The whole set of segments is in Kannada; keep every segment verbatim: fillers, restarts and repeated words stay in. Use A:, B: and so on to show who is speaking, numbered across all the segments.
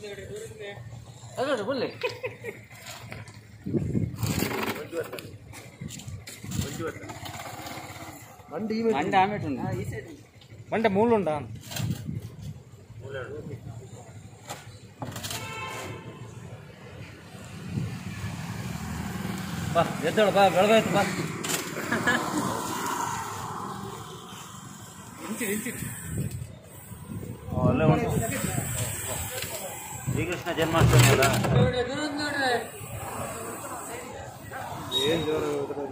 A: ಅಲ್ಲ ಬರಲಿ
B: ಮಂಡಿ
A: ಮಂಡೆ ಆಮೇಲೆ ಮಂಡೆ ಮೂಳುಂಡ ಬಾ ಎದ್ದೇಳು ಬಾ ಬೆಳಗಾಯ್ತು ಬಾ
C: ಅಲ್ಲೇ ಉಂಟು ಶ್ರೀಕೃಷ್ಣ ಜನ್ಮಾಷ್ಟಮಿ ಅಲ್ಲ
B: ಏನು ಜೋರ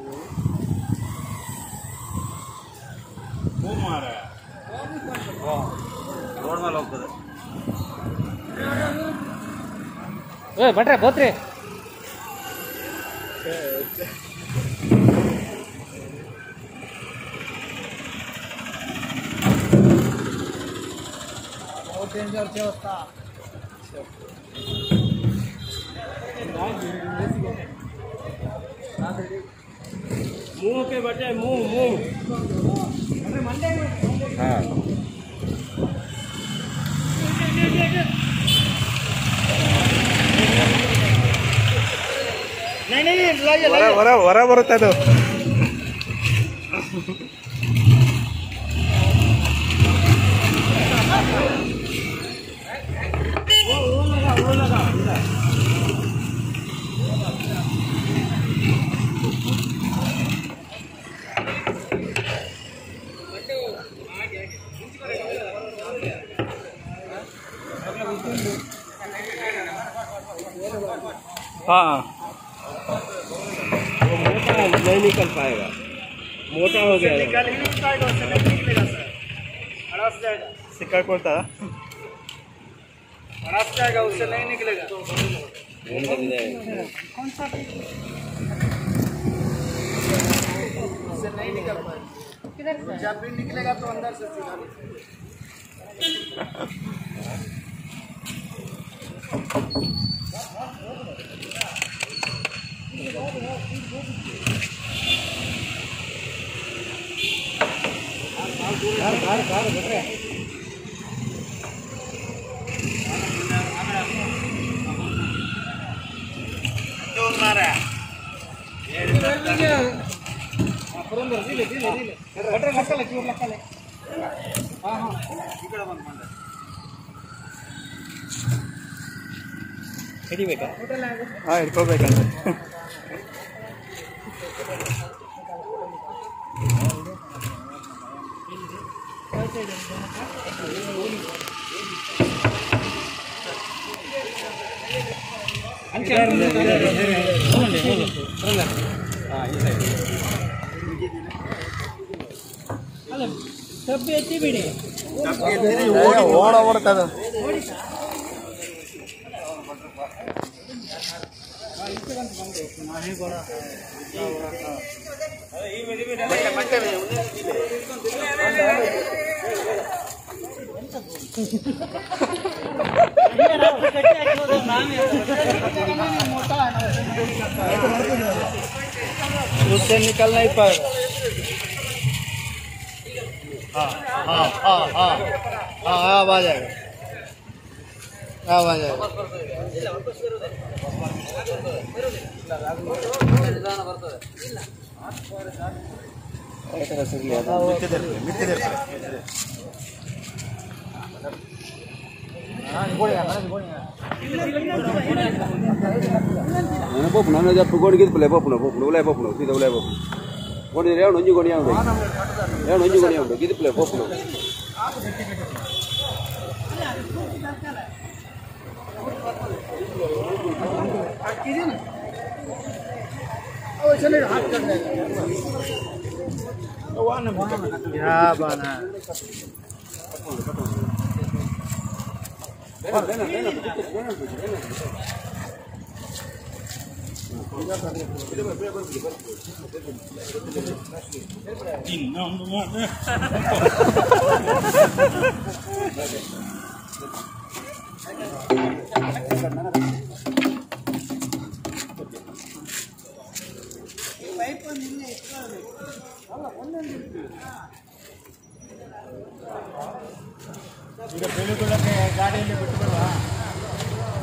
C: ರೋಡ್ ಮೇಲೆ ಹೋಗ್ತದೆ
A: ಏ ಬಟ್ರೆ ಬೋತ್ರಿ
B: डेंजर से होता मुंह के बटे मुंह मुंह
C: हाँ
B: नहीं नहीं लाइए लाइए वरा वरा बरुत्ता ಅದು हाँ वो मोटा नहीं निकल पाएगा मोटा हो गया निकल ही नहीं पाएगा उससे नहीं निकलेगा सर अड़स जाएगा सिक्का कोता अड़स जाएगा उससे नहीं निकलेगा कौन सा उससे नहीं निकल पाएगा किधर जब भी निकलेगा तो अंदर से सीधा कार कार कार बैठे तो मारा ये अपरंदर दिले दिले दिले बैठे लक्कले चूर लक्कले हां हां इकडे बंद मांड ಹಿಡಿಬೇಕಾ ಹಾಂ ಹಿಡ್ಕೋಬೇಕಂತ ಡಬ್ಬಿ ಎತ್ತಿ ಬಿಡಿ ಓಡ ಓಡ್ತದ उससे निकल नहीं पाएगा हाँ हाँ हाँ हाँ हाँ अब आ जाएगा अब आ जाएगा
C: ಪಪ್ಪು ನಾನು ಜಪ್ಪು ಗೋಡಿಗೆ ಪುಲೆ ಪಪ್ಪುನ ಪಪ್ಪುನ ಉಲೆ ಪಪ್ಪುನ ಸೀದಾ ಉಲೆ ಪಪ್ಪು ಗೋಡಿ ಯಾವ ನೊಂಜು ಗೋಣಿ ಯಾವ ಯಾವ ನೊಂಜು ಗೋಣಿ ಯಾವ ಗಿದು ಪುಲೆ ಪಪ್ಪುನ
B: क्या बना ಈಗ ಬೆಳೆಗಳಿಗೆ ಗಾಡಿಯಲ್ಲಿ ಬಿಟ್ಟು ಬರುವ